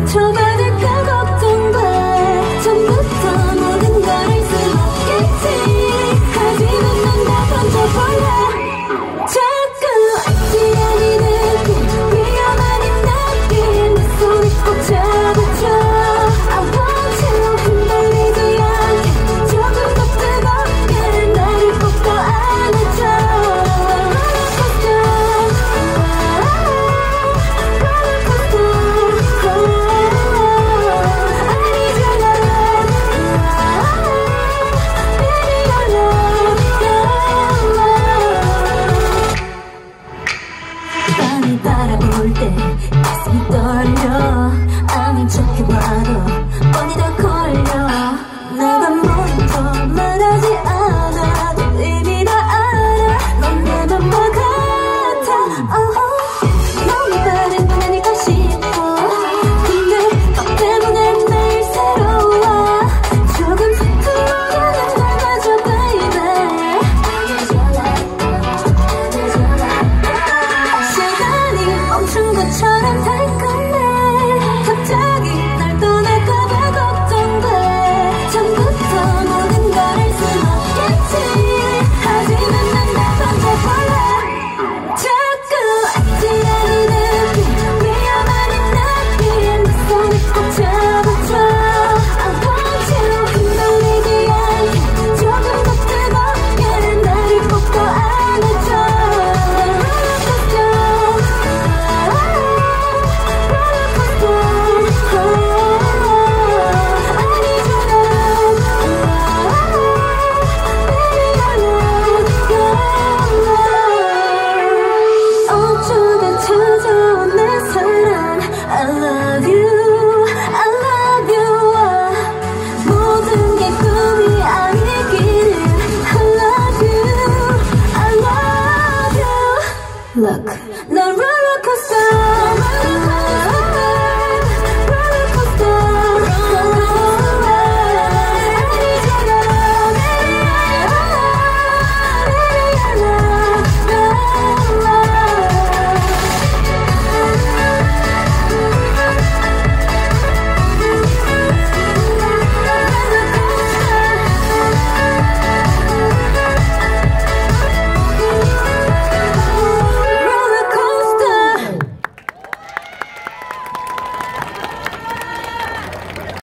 상처받을까 걱정돼. 처음부터 모든 걸 알 순 없겠지. 하지만 넌 다 던져볼래. 자꾸 아지 않은 느낌, 위험한 이 느낌, 내 손을 꼭 잡아줘. I want you. 흔들리지 않게 조금 더 뜨겁게 나를 꼭 더 안아줘. 바라볼 때 가슴이 떨려. 아닌 척해봐도